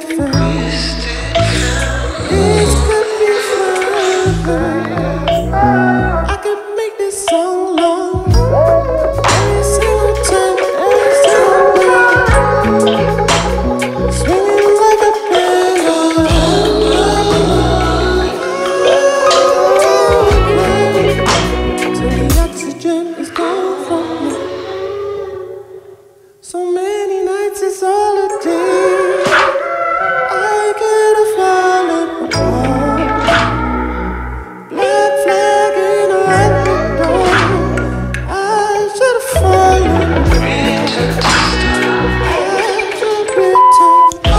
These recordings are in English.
it felt. This could be forever. I could make this song long. Every single time, every single way. Swinging like a pendulum. Till the oxygen is gone from me. So many nights it's all a day. I could have fallen apart. Black flag in a red door. I should have fallen. I should return. I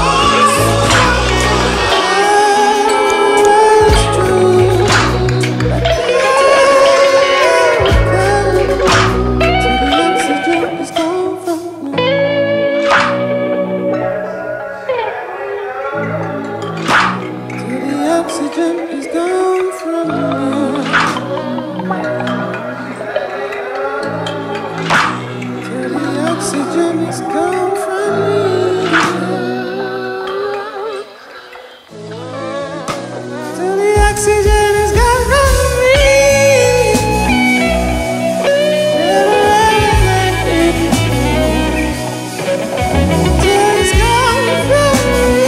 was true. Till the oxygen is gone from me. Till the oxygen is gone from me. Till the oxygen is gone from me. Till the oxygen is gone from me. Never let it go. Till it's gone from me.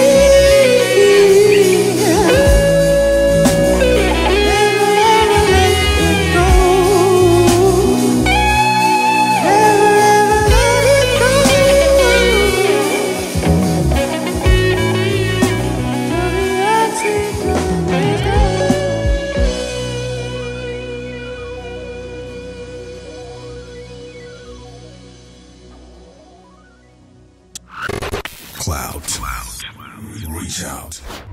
Clout. Reach out.